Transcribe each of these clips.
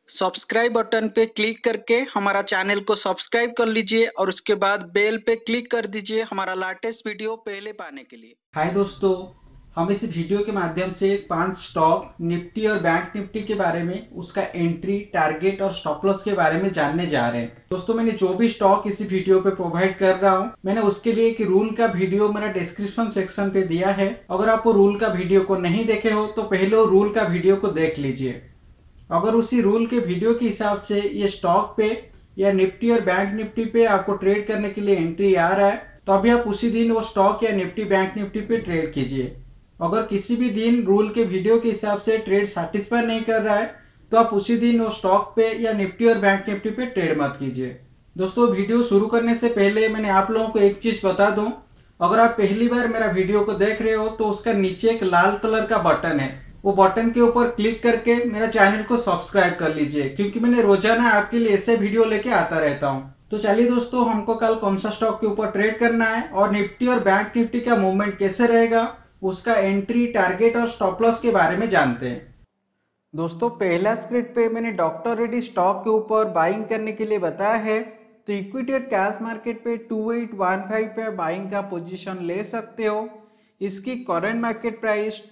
Subscribe button पे click करके हमारा चैनल को सब्सक्राइब कर लीजिए और उसके बाद बेल पे क्लिक कर दीजिए हमारा लेटेस्ट वीडियो पहले पाने के लिए। हाय दोस्तों, हम इस वीडियो के माध्यम से 5 स्टॉक निफ्टी और बैंक निफ्टी के बारे में, उसका एंट्री, टारगेट और स्टॉप लॉस के बारे में जानने जा रहे हैं। दोस्तों, मैंने जो भी स्टॉक इसी वीडियो पे प्रोवाइड कर रहा हूँ, मैंने उसके लिए एक रूल का वीडियो मेरा डिस्क्रिप्शन सेक्शन पे दिया है। अगर आप वो रूल का वीडियो को नहीं देखे हो तो पहले वो रूल का वीडियो को देख लीजिए। अगर उसी रूल के वीडियो के हिसाब से ये स्टॉक पे या निफ्टी और बैंक निफ्टी पे आपको ट्रेड करने के लिए एंट्री आ रहा है तो अभी आप उसी दिन वो स्टॉक या निफ्टी बैंक निफ्टी पे ट्रेड कीजिए। अगर किसी भी दिन रूल के वीडियो के हिसाब से ट्रेड सेटिस्फाई नहीं कर रहा है तो आप उसी दिन वो स्टॉक पे या निफ्टी और बैंक निफ्टी पे ट्रेड मत कीजिए। दोस्तों, वीडियो शुरू करने से पहले मैंने आप लोगों को एक चीज बता दूं, अगर आप पहली बार मेरा वीडियो को देख रहे हो तो उसका नीचे एक लाल कलर का बटन है, वो बटन के ऊपर क्लिक करके मेरा चैनल को सब्सक्राइब कर लीजिए, क्योंकि मैंने रोजाना आपके लिए ऐसे वीडियो लेके आता रहता हूँ। तो चलिए दोस्तों, हमको कल कौन सा स्टॉक के ऊपर ट्रेड करना है और निफ्टी और बैंक निफ्टी का मूवमेंट कैसे रहेगा, उसका एंट्री, टारगेट और स्टॉप लॉस के बारे में जानते हैं। दोस्तों, पहला स्क्रीन पे मैंने डॉक्टर रेड्डी स्टॉक के ऊपर बाइंग करने के लिए बताया है। तो इक्विटी और कैश मार्केट पे 2815 पे बाइंग का पोजीशन ले सकते हो। इसकी करंट मार्केट प्राइस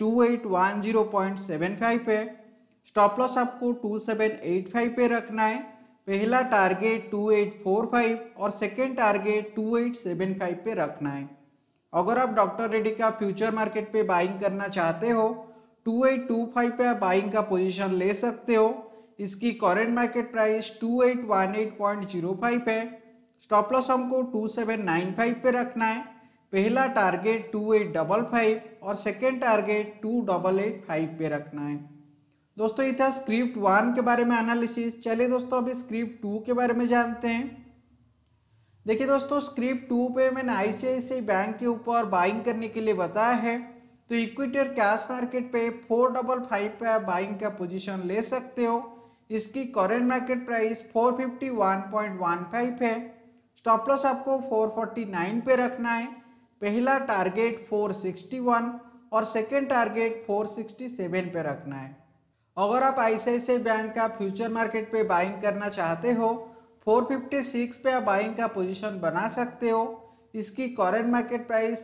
2810.75 है। स्टॉप लॉस आपको 2785 पे रखना है। पहला टारगेट 2845 और सेकेंड टारगेट 2875 पे रखना है। अगर आप डॉक्टर रेड्डी का फ्यूचर मार्केट पे बाइंग करना चाहते हो 2825 पे आप बाइंग का पोजीशन ले सकते हो। इसकी करंट मार्केट प्राइस 2818.05 है। स्टॉप लॉस हमको 2795 पे रखना है। पहला टारगेट 2855 और सेकेंड टारगेट 2885 पे रखना है। दोस्तों, ये था स्क्रिप्ट 1 के बारे में एनालिसिस। चलिए दोस्तों, अभी स्क्रिप्ट 2 के बारे में जानते हैं। देखिए दोस्तों, स्क्रिप्ट 2 पे मैंने आईसीआईसीआई बैंक के ऊपर बाइंग करने के लिए बताया है। तो इक्विटी और कैश मार्केट पे 455 पे आप बाइंग का पोजीशन ले सकते हो। इसकी करंट मार्केट प्राइस 451.15 है। स्टॉप लॉस आपको 449 पे रखना है। पहला टारगेट 461 और सेकेंड टारगेट 467 पे रखना है। अगर आप आईसीआईसीआई बैंक का फ्यूचर मार्केट पे बाइंग करना चाहते हो 456 पे आप बाइंग का पोजीशन बना सकते हो। इसकी करंट मार्केट प्राइस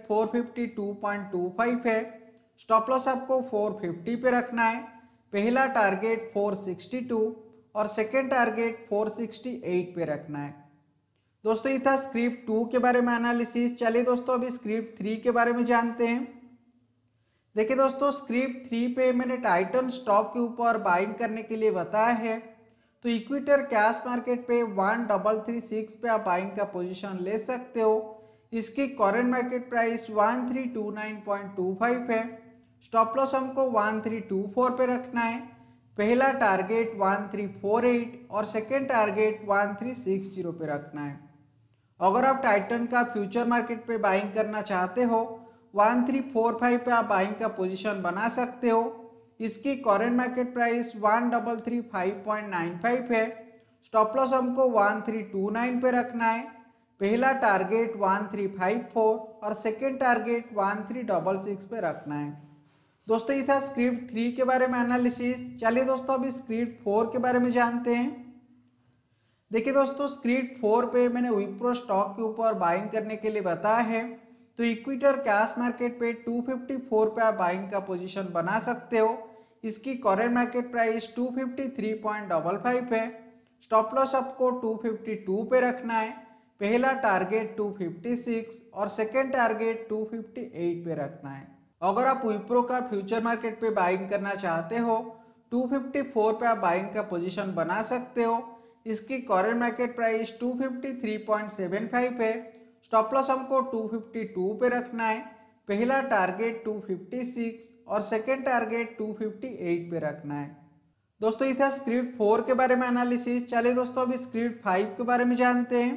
452.25 है। स्टॉप लॉस आपको 450 पे रखना है। पहला टारगेट 462 और सेकेंड टारगेट 468 पे रखना है। दोस्तों, ये था स्क्रिप्ट 2 के बारे में एनालिसिस। चलिए दोस्तों, अभी स्क्रिप्ट 3 के बारे में जानते हैं। देखिए दोस्तों, स्क्रिप्ट 3 पे मैंने टाइटन स्टॉक के ऊपर बाइंग करने के लिए बताया है। तो इक्विटी और कैश मार्केट पे 1336 पे आप बाइंग का पोजीशन ले सकते हो। इसकी करंट मार्केट प्राइस 1329.25 है। स्टॉप लॉस हमको 1324 पे रखना है। पहला टारगेट 1348 और सेकेंड टारगेट 1360 पे रखना है। अगर आप टाइटन का फ्यूचर मार्केट पे बाइंग करना चाहते हो 1345 पे आप बाइंग का पोजीशन बना सकते हो। इसकी करंट मार्केट प्राइस 1335.95 है। स्टॉप लॉस हमको 1329 पे रखना है। पहला टारगेट 1354 और सेकेंड टारगेट 1366 पे रखना है। दोस्तों, ये था स्क्रिप्ट 3 के बारे में एनालिसिस। चलिए दोस्तों, अभी स्क्रिप्ट 4 के बारे में जानते हैं। देखिए दोस्तों, स्क्रिप्ट 4 पे मैंने विप्रो स्टॉक के ऊपर बाइंग करने के लिए बताया है। तो इक्विटी और कैश मार्केट पे 254 पे आप बाइंग का पोजीशन बना सकते हो। इसकी करंट मार्केट प्राइस 253.55 है। स्टॉप लॉस आपको 252 पे रखना है। पहला टारगेट 256 और सेकेंड टारगेट 258 पे रखना है। अगर आप विप्रो का फ्यूचर मार्केट पे बाइंग करना चाहते हो 254 पे आप बाइंग का पोजीशन बना सकते हो। इसकी करंट मार्केट प्राइस 253.75 है। स्टॉप लॉस हमको 252 पे रखना है। पहला टारगेट 256 और सेकेंड टारगेट 258 पे रखना है। दोस्तों, ये था स्क्रिप्ट 4 के बारे में एनालिसिस। चलिए दोस्तों, अभी स्क्रिप्ट 5 के बारे में जानते हैं।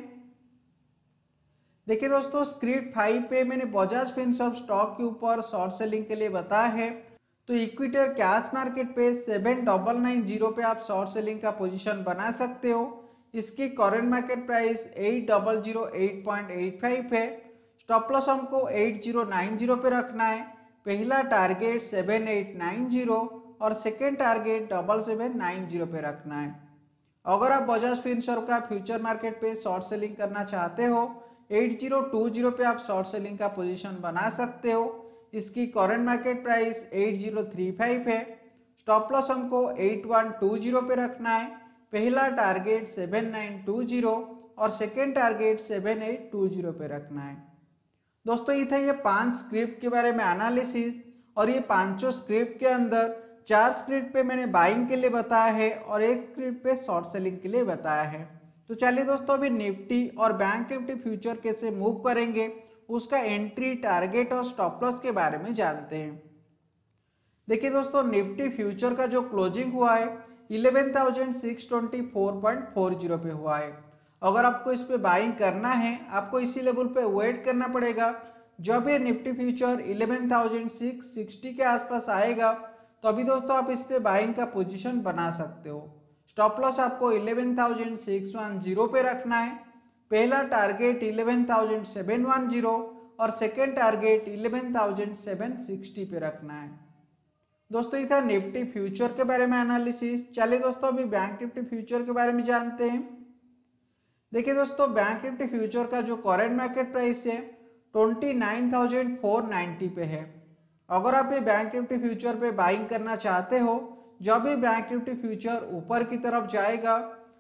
देखिए दोस्तों, स्क्रिप्ट 5 पे मैंने बजाज फिनसर्व स्टॉक के ऊपर शॉर्ट सेलिंग के लिए बताया है। तो इक्विटी और कैश मार्केट पे 7990 पे आप शॉर्ट सेलिंग का पोजीशन बना सकते हो। इसकी करंट मार्केट प्राइस 8008.85 है। स्टॉप लॉस हमको 8090 पे रखना है। पहला टारगेट 7890 और सेकेंड टारगेट 7790 पे रखना है। अगर आप बजाज फिनसर्व का फ्यूचर मार्केट पे शॉर्ट सेलिंग करना चाहते हो 8020 पे आप शॉर्ट सेलिंग का पोजीशन बना सकते हो। इसकी करंट मार्केट प्राइस 8035 है। स्टॉप लॉस हमको 8120 पे रखना है। पहला टारगेट 7920 और सेकेंड टारगेट 7820 पे रखना है। दोस्तों ये था ये 5 स्क्रिप्ट के बारे में एनालिसिस, और ये पांचों स्क्रिप्ट के अंदर 4 स्क्रिप्ट पे मैंने बाइंग के लिए बताया है और एक स्क्रिप्ट पे शॉर्ट सेलिंग के लिए बताया है। तो चलिए दोस्तों अभी निफ्टी और बैंक निफ्टी फ्यूचर कैसे मूव करेंगे उसका एंट्री, टारगेट और स्टॉप लॉस के बारे में जानते हैं। देखिए दोस्तों निफ्टी फ्यूचर का जो क्लोजिंग हुआ है 11,624.40 पे हुआ है। अगर आपको इस पे बाइंग करना है आपको इसी लेवल पे वेट करना पड़ेगा। जब ये निफ्टी फ्यूचर 11,660 के आसपास आएगा तो अभी दोस्तों आप इस पे बाइंग का पोजीशन बना सकते हो। स्टॉप लॉस आपको 11,610 पे रखना है। पहला टारगेट 11,710 और सेकेंड टारगेट 11,760 पे रखना है। दोस्तों ये था निफ्टी फ्यूचर के बारे में एनालिसिस। चलिए दोस्तों अभी बैंक निफ्टी फ्यूचर के बारे में जानते हैं। देखिए दोस्तों बैंक निफ्टी फ्यूचर का जो करंट मार्केट प्राइस है 29,490 पे है। अगर आप ये बैंक निफ्टी फ्यूचर पे बाइंग करना चाहते हो, जब भी बैंक निफ्टी फ्यूचर ऊपर की तरफ जाएगा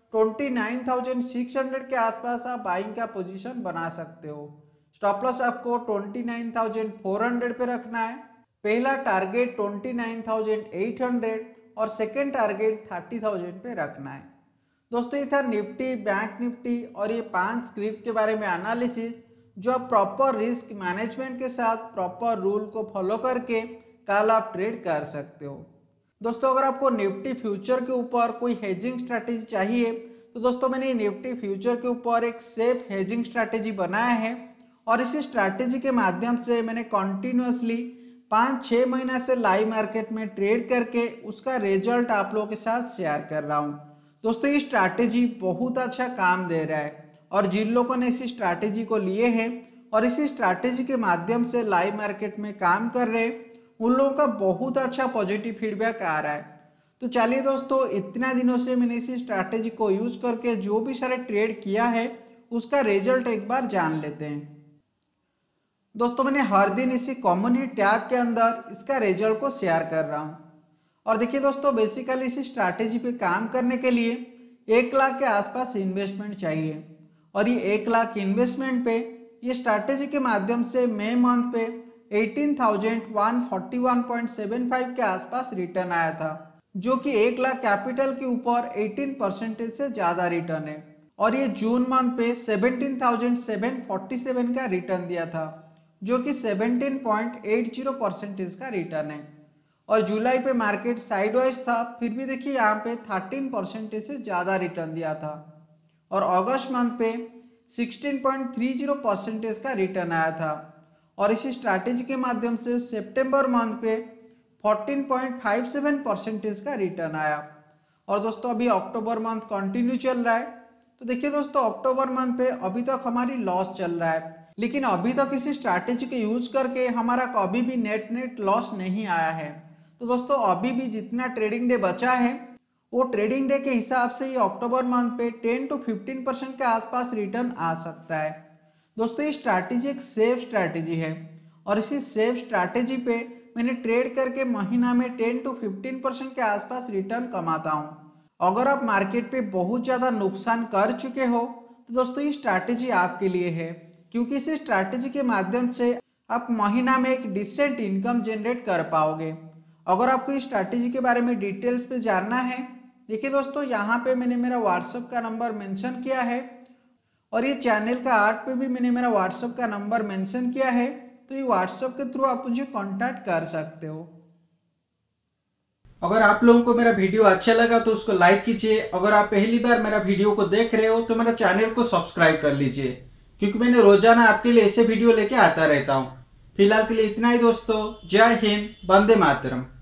29,600 के आसपास आप बाइंग का पोजीशन बना सकते हो। स्टॉप लॉस आपको 29,400 पे रखना है। पहला टारगेट 29,800 और सेकेंड टारगेट 30,000 पे रखना है। दोस्तों ये था निफ्टी, बैंक निफ्टी और ये 5 स्क्रिप्ट के बारे में एनालिसिस, जो आप प्रॉपर रिस्क मैनेजमेंट के साथ प्रॉपर रूल को फॉलो करके कल आप ट्रेड कर सकते हो। दोस्तों अगर आपको निफ्टी फ्यूचर के ऊपर कोई हेजिंग स्ट्रैटेजी चाहिए तो दोस्तों मैंने निफ्टी फ्यूचर के ऊपर एक सेफ हेजिंग स्ट्रैटेजी बनाया है, और इसी स्ट्रैटेजी के माध्यम से मैंने कंटिन्यूअसली 5-6 महीना से लाइव मार्केट में ट्रेड करके उसका रिजल्ट आप लोगों के साथ शेयर कर रहा हूँ। दोस्तों ये स्ट्रैटेजी बहुत अच्छा काम दे रहा है, और जिन लोगों ने इसी स्ट्रैटेजी को लिए हैं और इसी स्ट्रैटेजी के माध्यम से लाइव मार्केट में काम कर रहे हैं उन लोगों का बहुत अच्छा पॉजिटिव फीडबैक आ रहा है। तो चलिए दोस्तों इतना दिनों से मैंने इसी स्ट्रैटेजी को यूज करके जो भी सारे ट्रेड किया है उसका रिजल्ट एक बार जान लेते हैं। दोस्तों मैंने हर दिन इसी कम्युनिटी टैब के अंदर इसका रिजल्ट को शेयर कर रहा हूँ। और देखिए दोस्तों बेसिकली इसी स्ट्रैटेजी पे काम करने के लिए 1 लाख के आसपास इन्वेस्टमेंट चाहिए, और ये 1 लाख इन्वेस्टमेंट पे ये स्ट्रैटेजी के माध्यम से मई मंथ पे 18,141.75 के आसपास रिटर्न आया था, जो कि 1 लाख कैपिटल के ऊपर 18% से ज्यादा रिटर्न है। और ये जून मंथ पे 17,747 का रिटर्न दिया था, जो कि 17.80% का रिटर्न है। और जुलाई पे मार्केट साइडवाइज था, फिर भी देखिए यहाँ पे 13% से ज्यादा रिटर्न दिया था। और अगस्त मंथ पे 16.30% का रिटर्न आया था। और इसी स्ट्रैटेजी के माध्यम से सितंबर मंथ पे 14.57% का रिटर्न आया। और दोस्तों अभी अक्टूबर मंथ कंटिन्यू चल रहा है। तो देखिए दोस्तों अक्टूबर मंथ पे अभी तक हमारी लॉस चल रहा है, लेकिन अभी तक इसी स्ट्रैटेजी के यूज करके हमारा कभी भी नेट लॉस नहीं आया है। तो दोस्तों अभी भी जितना ट्रेडिंग डे बचा है वो ट्रेडिंग डे के हिसाब से ये अक्टूबर मंथ पे 10 to 15% के आसपास रिटर्न आ सकता है। दोस्तों ये स्ट्रैटेजी एक सेफ स्ट्रैटेजी है, और इसी सेफ स्ट्रैटेजी पे मैंने ट्रेड करके महीना में 10 to 15% के आसपास रिटर्न कमाता हूँ। अगर आप मार्केट पे बहुत ज़्यादा नुकसान कर चुके हो तो दोस्तों ये स्ट्रैटेजी आपके लिए है, क्योंकि इसी स्ट्रैटेजी के माध्यम से आप महीना में एक डिसेंट इनकम जनरेट कर पाओगे। अगर आपको इस स्ट्रैटेजी के बारे में डिटेल्स पे जानना है, देखिए दोस्तों यहाँ पे मैंने मेरा व्हाट्सएप का नंबर मेंशन किया है, और ये चैनल का आर्ट पे भी मैंने मेरा व्हाट्सएप का नंबर मेंशन किया है। तो ये व्हाट्सएप के थ्रू आप मुझे कांटेक्ट कर सकते हो। अगर आप लोगों को मेरा वीडियो अच्छा लगा तो उसको लाइक कीजिए। अगर आप पहली बार मेरा वीडियो को देख रहे हो तो मेरा चैनल को सब्सक्राइब कर लीजिए, क्योंकि मैंने रोजाना आपके लिए ऐसे वीडियो लेके आता रहता हूँ। फिलहाल के लिए इतना ही दोस्तों। जय हिंद, वंदे मातरम।